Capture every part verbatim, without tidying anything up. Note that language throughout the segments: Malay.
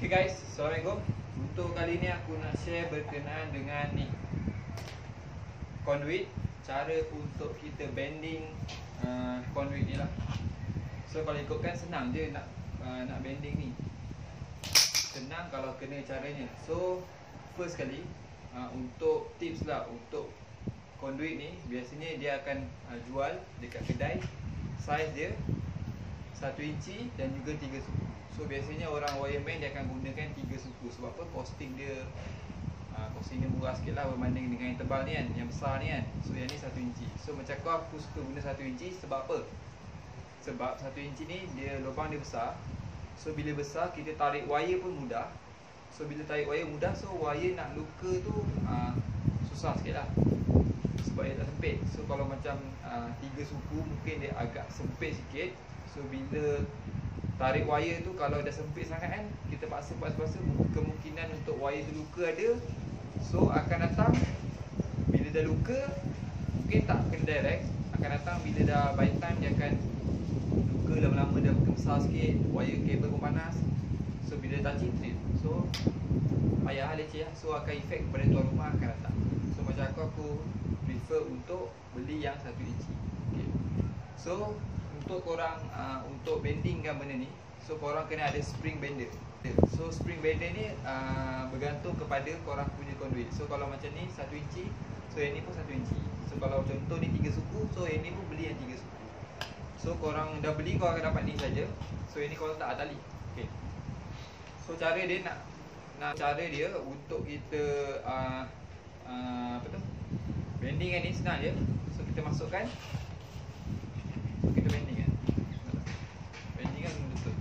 Okay guys, Assalamualaikum. Untuk kali ni aku nak share berkenaan dengan ni conduit. Cara untuk kita bending uh, conduit ni lah. So kalau ikutkan senang je nak uh, nak bending ni. Senang kalau kena caranya. So first kali uh, untuk tips lah untuk conduit ni, biasanya dia akan uh, jual dekat kedai. Saiz dia satu inci dan juga tiga suku. So biasanya orang wireman dia akan gunakan tiga suku. Sebab apa? Costing dia uh, costing dia murah sikit lah berbanding dengan yang tebal ni kan, yang besar ni kan. So yang ni satu inci. So macam kau, aku suka guna satu inci sebab apa? Sebab satu inci ni dia lubang dia besar. So bila besar kita tarik wire pun mudah. So bila tarik wire mudah, so wire nak luka tu uh, susah sikit lah, sebab dia tak sempit. So kalau macam uh, tiga suku mungkin dia agak sempit sikit. So bila tarik wire tu kalau dah sempit sangat kan, kita paksa-paksa, kemungkinan untuk wire tu luka ada. So akan datang bila dah luka, mungkin tak kena direct, akan datang bila dah by time dia akan luka lama-lama, dah makin besar sikit, wire kabel pun panas. So bila touching trip, so payah leceh lah. So akan efek kepada tuan rumah akan datang. So macam aku, aku prefer untuk beli yang satu inci. Okay. So untuk korang uh, untuk bendingkan benda ni, so korang kena ada spring bender. So spring bender ni uh, bergantung kepada korang punya conduit. So kalau macam ni satu inci, so yang ni pun satu inci. So kalau contoh ni tiga suku, so yang ni pun beli yang tiga suku. So korang dah beli, korang akan dapat ni saja. So yang ni korang tak ada tali. Okay. So cara dia nak nak cara dia untuk kita uh, uh, apa tu? Bending kan ni senang je. So kita masukkan, so kita bending kan. Bending kan betul.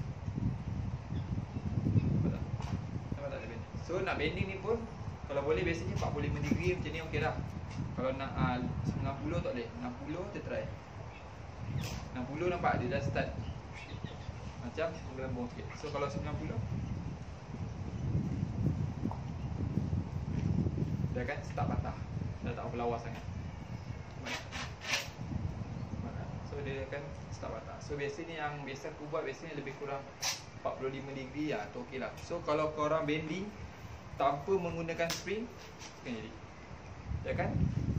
Nampak tak? Nampak tak dia bending? So nak bending ni pun kalau boleh biasanya empat puluh lima degree macam ni okey dah. Kalau nak uh, sembilan puluh tak boleh. enam puluh kita try. enam puluh nampak dia dah start macam gelembung sikit. So kalau sembilan puluh dia akan start patah. Dah tak berlawas sangat. So dia akan start patah. So biasanya yang biasa aku buat biasanya lebih kurang empat puluh lima degree lah, tu okey lah. So kalau korang bending tanpa menggunakan spring, akan jadi. Ya kan?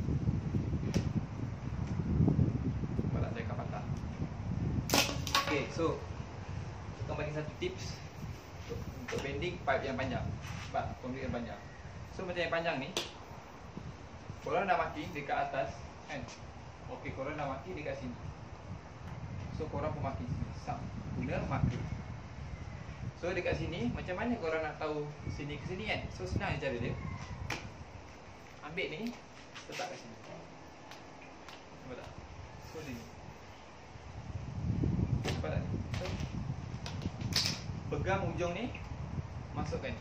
Nampak tak dia akan patah. Okay, so kita bagi satu tips untuk, untuk bending pipe yang panjang. Sebab conduit yang panjang. So macam yang panjang ni, korang dah maki dekat atas kan. Okey, korang dah maki dekat sini. So korang pun maki sini. Sam guna marker. So dekat sini, macam mana korang nak tahu sini ke sini kan? So senang cara dia. Ambil ni, letak kat sini. Nampak tak? So sini. Nampak tak? So pegang ujung ni, masukkan.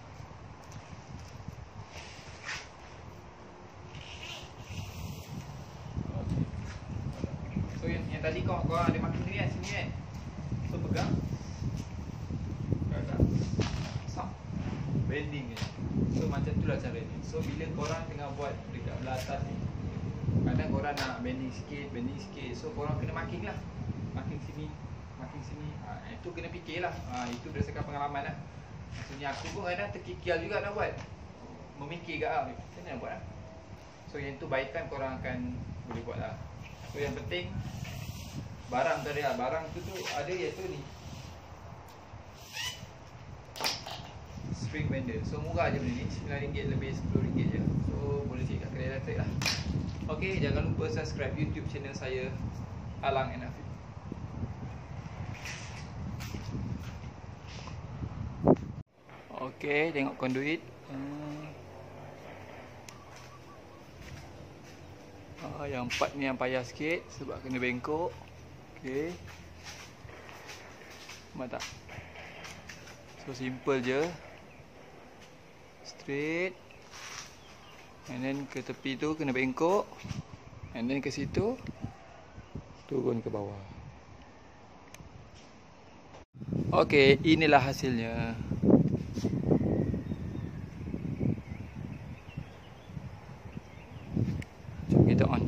So yang, yang tadi kau kau ada makin sini kan, sini kan. So pegang. Pegang. Sam. Bending je. So macam tu lah cara ni. So bila korang tengah buat dekat belah atas ni, kadang korang nak bending sikit, bending sikit. So korang kena marking lah. Marking sini, marking sini. Ha, itu kena fikir lah. Ha, itu berdasarkan pengalaman lah. Maksudnya aku pun kadang terkikil juga nak buat. Memikir kat lah, macam mana nak buat lah. So yang tu by time korang akan boleh buat lah. So yang penting barang tu dia, barang tu tu ada iaitu ni spring bender. So murah je benda ni, sembilan ringgit lebih sepuluh ringgit je. So boleh cek kat kedai elektrik lah. Okay, jangan lupa subscribe YouTube channel saya, Alang and Afif. Okay, tengok conduit. hmm. Ah, yang empat ni yang payah sikit sebab kena bengkok. Okey. Nampak tak? So simple je. Straight. And then ke tepi tu kena bengkok. And then ke situ turun ke bawah. Okey, inilah hasilnya. Kita on.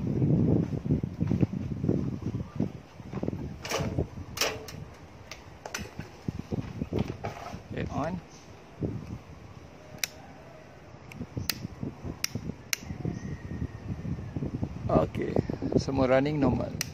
Okay, on. Okey, semua running normal.